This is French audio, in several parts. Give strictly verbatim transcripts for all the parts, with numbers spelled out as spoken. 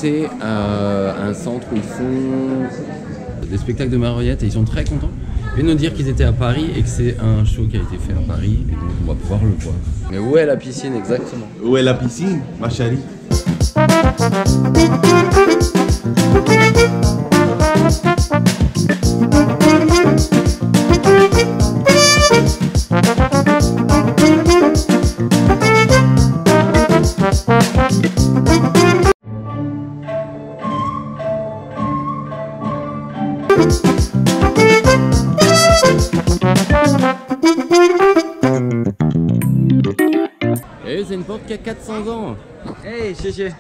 visiter euh, un centre où ils font des spectacles de marionnettes et ils sont très contents. Ils viennent nous dire qu'ils étaient à Paris et que c'est un show qui a été fait à Paris et donc on va pouvoir le voir. Mais où est la piscine exactement? Où est la piscine, ma chérie? Et c'est une porte qui a quatre cents ans. Hey, chéché.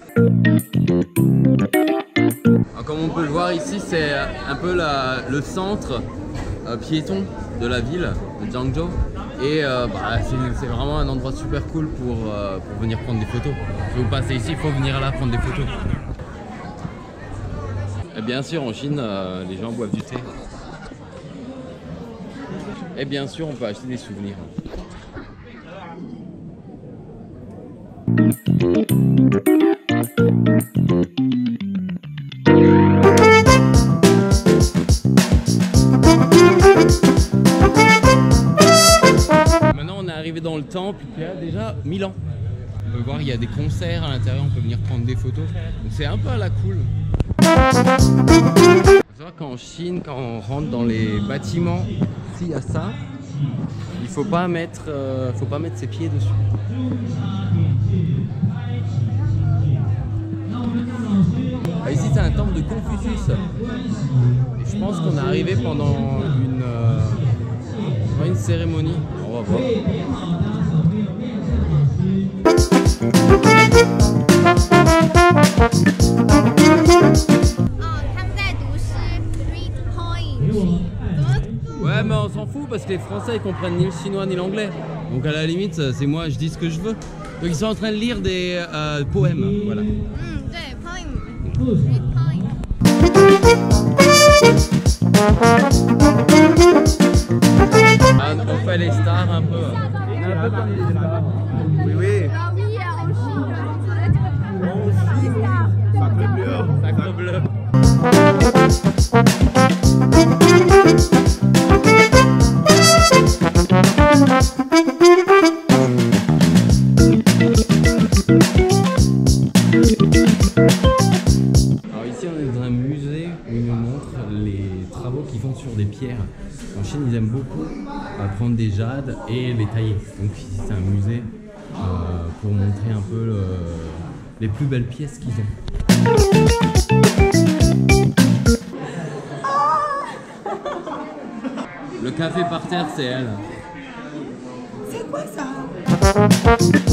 Comme on peut le voir ici, c'est un peu la, le centre euh, piéton de la ville de Jiangzhou. Et euh, bah, c'est vraiment un endroit super cool pour, euh, pour venir prendre des photos. Si vous passez ici, il faut venir là prendre des photos. Et bien sûr, en Chine, euh, les gens boivent du thé. Et bien sûr, on peut acheter des souvenirs. Maintenant, on est arrivé dans le temple qui a déjà mille ans. On peut voir, il y a des concerts à l'intérieur, on peut venir prendre des photos. Donc c'est un peu à la cool. Il faut savoir qu'en Chine, quand on rentre dans les bâtiments, s'il y a ça, il faut pas mettre, euh, faut pas mettre ses pieds dessus. Ah, ici c'est un temple de Confucius. Et je pense qu'on est arrivé pendant une, euh, pendant une cérémonie. On va voir. Ouais, mais on s'en fout parce que les Français ils comprennent ni le chinois ni l'anglais. Donc à la limite, c'est moi, je dis ce que je veux. Donc ils sont en train de lire des euh, poèmes, voilà. Ah, on fait les stars un peu. On est un peu comme les stars. Oui, oui. Sacré bleu. Sacré bleu. Alors ici on est dans un musée où ils nous montrent les travaux qu'ils font sur des pierres. En Chine ils aiment beaucoup euh, prendre des jades et les tailler. Donc ici c'est un musée euh, pour montrer un peu le, les plus belles pièces qu'ils ont. Le café par terre c'est elle. C'est quoi ça?